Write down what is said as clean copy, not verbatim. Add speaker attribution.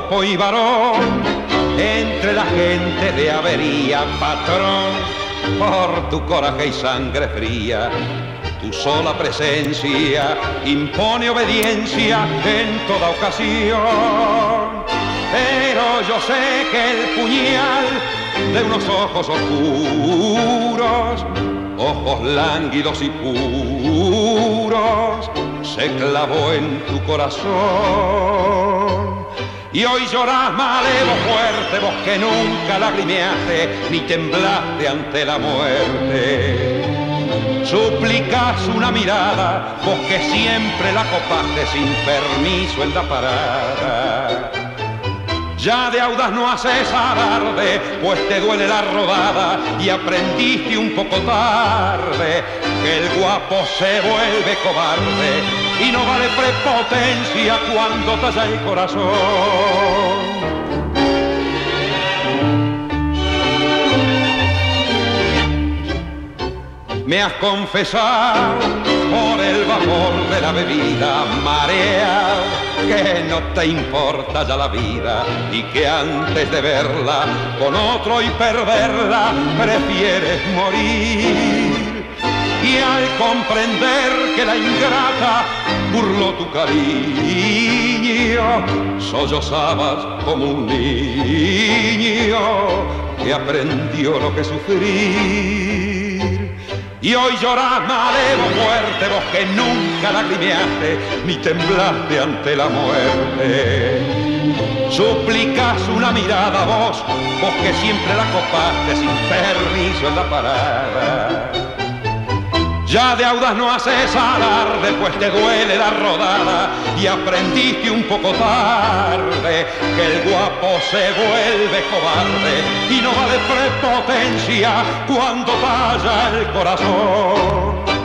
Speaker 1: guapo y varón, entre la gente de avería, patrón, por tu coraje y sangre fría. Tu sola presencia impone obediencia en toda ocasión. Pero yo sé que el puñal de unos ojos oscuros, ojos lánguidos y puros, se clavó en tu corazón. Y hoy llorás malevo fuerte, vos que nunca lagrimeaste ni temblaste ante la muerte. Suplicás una mirada, vos que siempre la copaste sin permiso en la parada. Ya de audaz no haces alarde, pues te duele la rodada y aprendiste un poco tarde que el guapo se vuelve cobarde y no vale prepotencia cuando talla el corazón. Me has confesado por el vapor de la bebida mareado que no te importa ya la vida y que antes de verla con otro y perderla prefieres morir. Y al comprender que la ingrata burló tu cariño, sollozabas como un niño que aprendió lo que sufrir. Y hoy llorás malevo fuerte, vos que nunca lagrimeaste ni temblaste ante la muerte. Suplicás una mirada vos que siempre la copaste sin permiso en la parada. Ya de audaz no haces alarde, pues te duele la rodada y aprendiste un poco tarde que el guapo se vuelve cobarde y no vale prepotencia cuando talla el corazón.